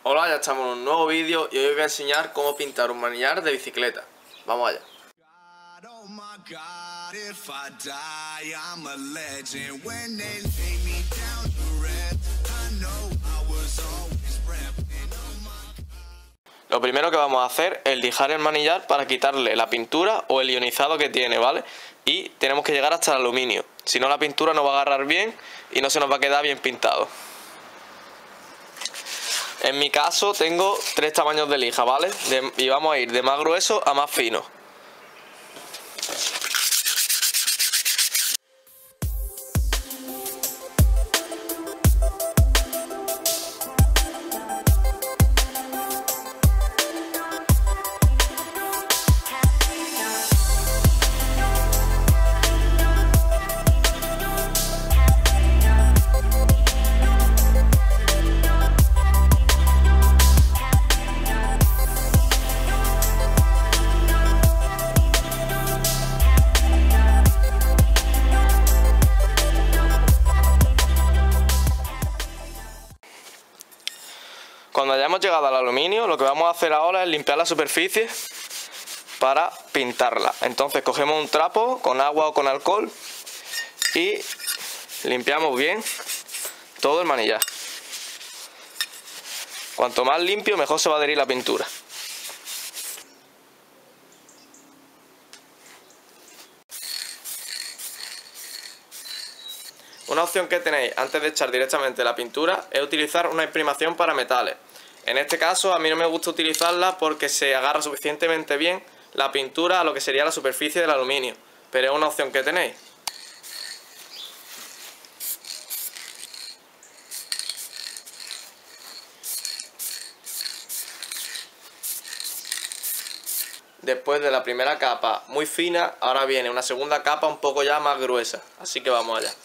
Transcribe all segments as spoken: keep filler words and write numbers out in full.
Hola, ya estamos en un nuevo vídeo y hoy os voy a enseñar cómo pintar un manillar de bicicleta. Vamos allá. Lo primero que vamos a hacer es lijar el manillar para quitarle la pintura o el ionizado que tiene, ¿vale? Y tenemos que llegar hasta el aluminio, si no la pintura no va a agarrar bien y no se nos va a quedar bien pintado. En mi caso tengo tres tamaños de lija, ¿vale? De, y vamos a ir de más grueso a más fino. Cuando hayamos llegado al aluminio, lo que vamos a hacer ahora es limpiar la superficie para pintarla. Entonces cogemos un trapo con agua o con alcohol y limpiamos bien todo el manillar. Cuanto más limpio, mejor se va a adherir la pintura. Una opción que tenéis antes de echar directamente la pintura es utilizar una imprimación para metales. En este caso a mí no me gusta utilizarla porque se agarra suficientemente bien la pintura a lo que sería la superficie del aluminio, pero es una opción que tenéis. Después de la primera capa muy fina, ahora viene una segunda capa un poco ya más gruesa, así que vamos allá.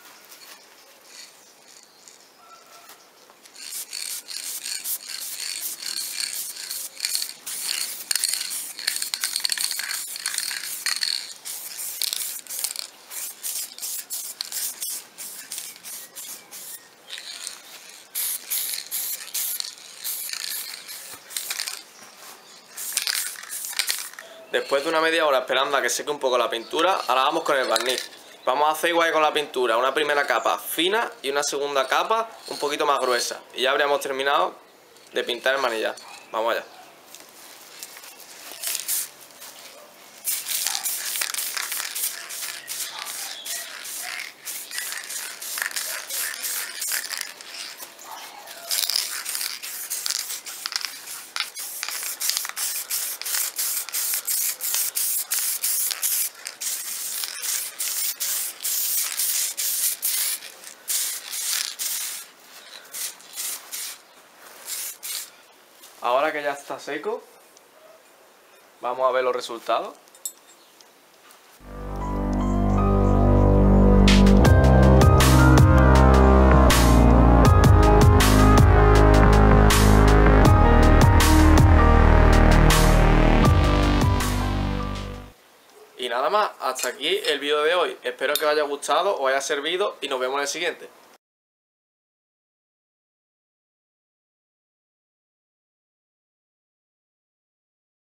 Después de una media hora esperando a que seque un poco la pintura, ahora vamos con el barniz. Vamos a hacer igual que con la pintura, una primera capa fina y una segunda capa un poquito más gruesa. Y ya habríamos terminado de pintar el manillar. Vamos allá. Ahora que ya está seco, vamos a ver los resultados. Y nada más, hasta aquí el vídeo de hoy. Espero que os haya gustado, os haya servido y nos vemos en el siguiente.